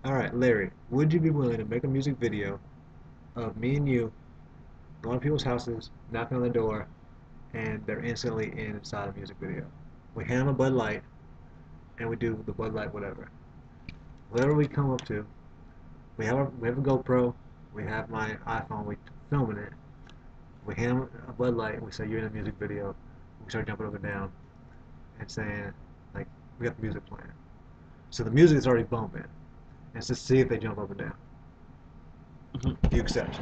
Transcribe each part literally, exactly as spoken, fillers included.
Alright, Larry, would you be willing to make a music video of me and you going to people's houses, knocking on the door, and they're instantly inside a music video? We hand them a Bud Light, and we do the Bud Light whatever. Whatever we come up to, we have a, we have a GoPro, we have my iPhone, we filming it, we hand them a Bud Light, and we say, you're in a music video. We start jumping up and down and saying, like, we got the music playing. So the music is already bumping. And it's just see if they jump up and down. Mm-hmm. Do you accept?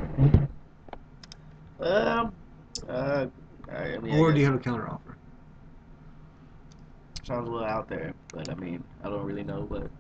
Um, uh, I mean, Or I do you have a counter offer? sounds a little out there, but I mean, I don't really know, but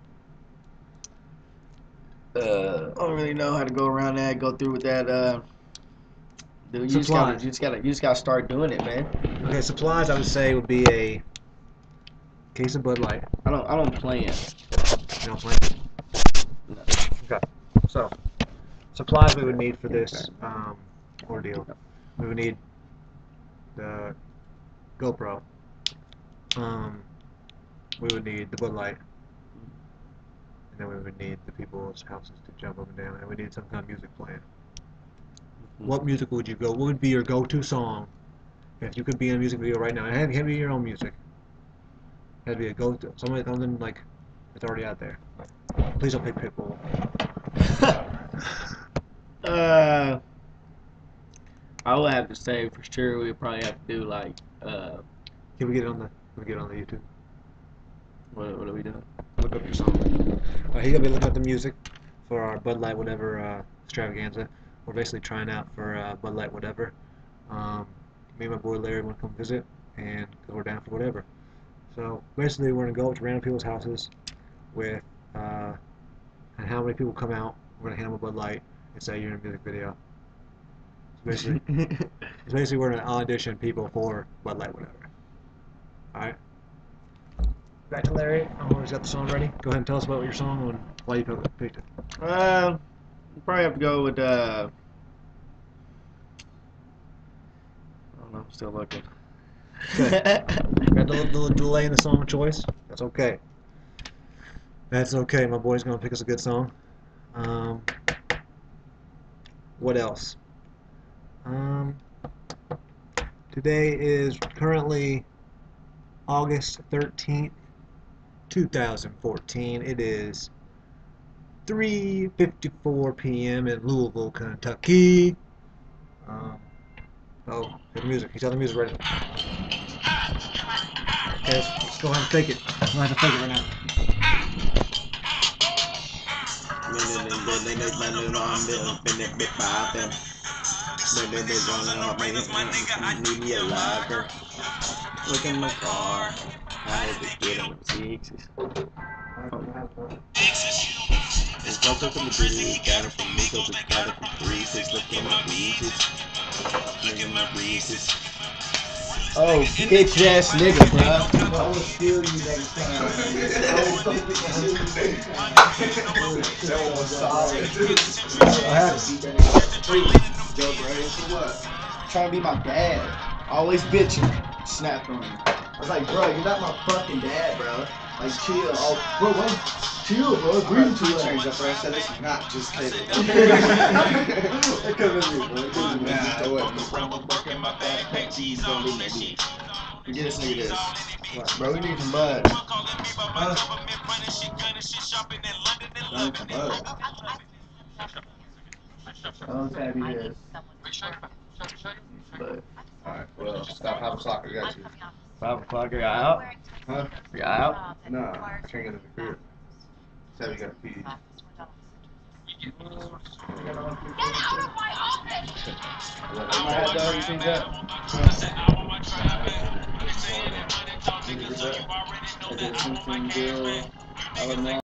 uh, I don't really know how to go around that, go through with that. Uh, dude, you just gotta, Supplies. you just gotta, you just gotta start doing it, man. Okay, supplies I would say would be a case of Bud Light. I don't, I don't plan. You don't plan? No. Okay. So, supplies we would need for this um, ordeal. We would need the GoPro. Um, we would need the Bud Light. And then we would need the people's houses to jump up and down. And we need some kind of music playing. Mm-hmm. What music would you go? What would be your go-to song if you could be in a music video right now? It had to be your own music. It had to be a go-to. Something, something like it's already out there. Please don't pick Pitbull. uh, I would have to say for sure we'd probably have to do like, uh, Can we get it on the? Can we get it on the YouTube? what, what are we doing? Look up your song. Uh, he's gonna be looking up the music for our Bud Light whatever uh, extravaganza. We're basically trying out for uh, Bud Light whatever. Um, me and my boy Larry want to come visit, and cause we're down for whatever. So basically, we're gonna go up to random people's houses with, uh, and how many people come out. We're gonna hand them a Bud Light and say you're in a music video. So basically, it's basically we're gonna audition people for Bud Light whatever. All right. Back to Larry. Oh, he's got the song ready. Go ahead and tell us about your song and why you picked it. Uh, probably have to go with, uh, I don't know, I'm still looking. Okay. Got a little, little delay in the song choice. That's okay. That's okay. My boy's gonna pick us a good song. Um, what else? Um, today is currently August thirteenth, two thousand fourteen. It is three fifty-four p m in Louisville, Kentucky. Um, oh, good music. He's got the music ready. Okay, let's, let's go ahead and fake it. We'll have to fake it right now. Look in my car. I just get on the sixes. It's no cook in the breeze, got it from me, cause it's got it from breezes. Look in my breezes. Look in my breezes. Oh, bitch ass nigga, bro. I will steal you next time. I will fucking steal you next time. That was solid. I have to beat that nigga. Joe, bro, for what? Trying to be my dad. Always bitching. Snapped on me. I was like, bro, you're not my fucking dad, bro. Like, chill. Oh, bro, what? Chill, bro. Breathe too much. Change up, bro. I said this is not just kidding. It couldn't be, bro. It couldn't be. Just throw it. Get this nigga this. What, bro, we need some bud. Huh? I need some bud. Oh, happy is. But. Alright, well, stop five o'clock, I got you. Five o'clock, are you out? Huh? You out? Nah, I can't get in the crib. Said we got to pee. Get out of my office! My hot dog, you think that? I did something good. I would know.